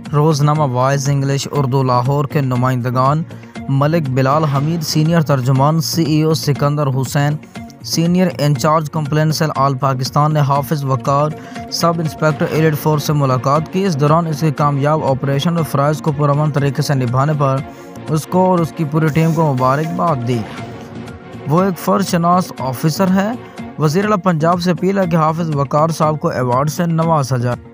रोज़नामा Voice English Urdu Lahore के नुमाइंदगान Malik Bilal Hameed, senior तर्जुमान CEO Sikandar Hussain, senior incharge complaint cell all Pakistan ने हाफिज़ वकार सब इंस्पेक्टर एलिड फोर्स से मुलाकात की। इस दौरान इसके कामयाब ऑपरेशन और फ़राइज़ को पुरअमन तरीके से निभाने पर उसको और उसकी पूरी टीम को मुबारकबाद दी। वो एक फ़र्ज़शनास ऑफिसर है। वज़ीर आला पंजाब से अपील है कि हाफिज़ वकार साहब को अवार्ड से नवाजा जाए।